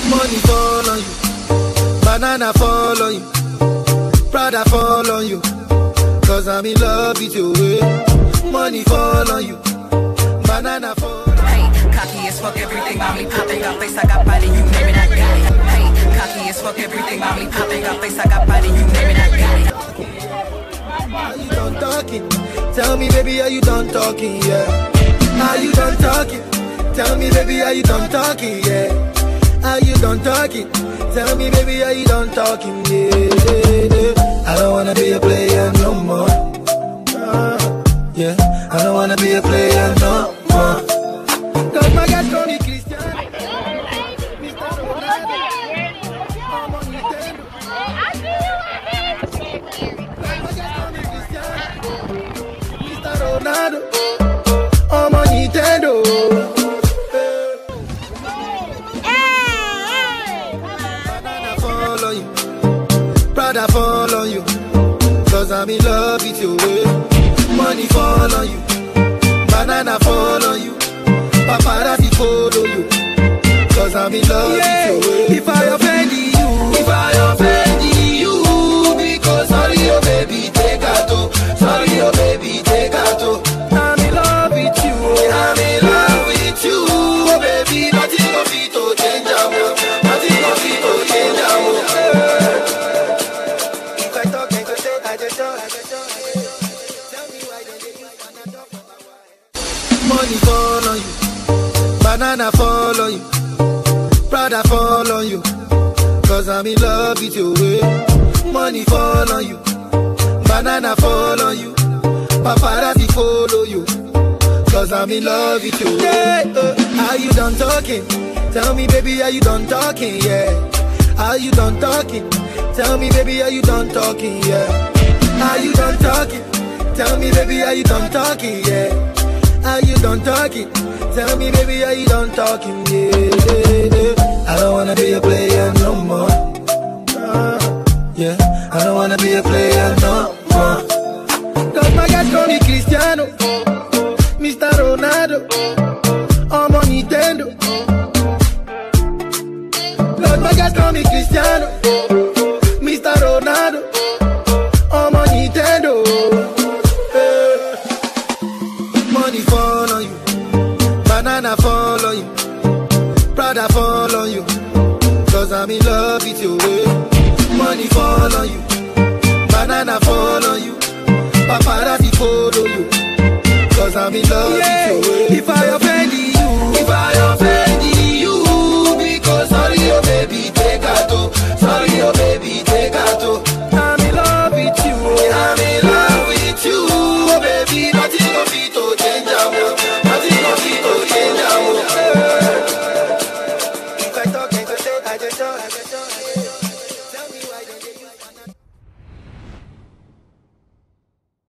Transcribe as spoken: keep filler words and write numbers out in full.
Money fall on you, banana fall on you, Prada fall on you, cause I'm in love with you. Money fall on you, banana fall on you. Hey, cocky as fuck, everything mommy popping, got face, I got body, you name it, I got it. Hey, cocky as fuck, everything mommy popping, got face, I got body, you name it, I got it. Are you done talking? Tell me, baby, are you done talking? Yeah. Are you done talking? Tell me, baby, are you done talking? Yeah. Are you done talking? Tell me, baby, are you done talking? Yeah, yeah, yeah. I don't wanna be a player no more. Uh, yeah, I don't wanna be a player no more. Cause my guys call me Christian. Mister Ronaldo, I'm on Nintendo. Prada fall on you, cause I'm in love with you. Money fall on you, banana fall on you, paparazzi follow you, cause I'm in love yeah. with you. If I offend you, if I offend you, because sorry oh baby, take a toe. Sorry oh baby, take a toe. I'm in love with you, I'm in love with you, oh baby, nothing of it to change am, nothing of it to change am. Money fall on you, banana fall on you, Prada fall on you, cause I'm in love with you. Money fall on you, banana fall on you, paparazzi follow you, cause I'm in love with you. Yeah, uh, are you done talking? Tell me, baby, are you done talking? Yeah. Are you done talking? Tell me, baby, are you done talking? Yeah. Are you done talking? Tell me, baby, are you done talking? Yeah. Are you done talking? Tell me, baby, are you done talking? Yeah, yeah, yeah. I don't wanna be a player no more. Uh, yeah, I don't wanna be a player no more. Cause my guys call me Cristiano, Mister Ronaldo, I'm on Nintendo. Cause my guys call me Cristiano, Mister Ronaldo, I'm on Nintendo. Money fall on you, banana fall on you, Prada fall on you, cause I'm in love with you. Money fall on you, banana fall on you, paparazzi follow you, cause I'm in love yeah. with you. If I offend you, if I offend you, because sorry oh baby, take a toe. Sorry oh baby, take a toe. I'm in love with you, I'm in love with you, oh baby, nothing of it to change am, nothing of it to change am. If I talk, I go say, I just talk, I just talk.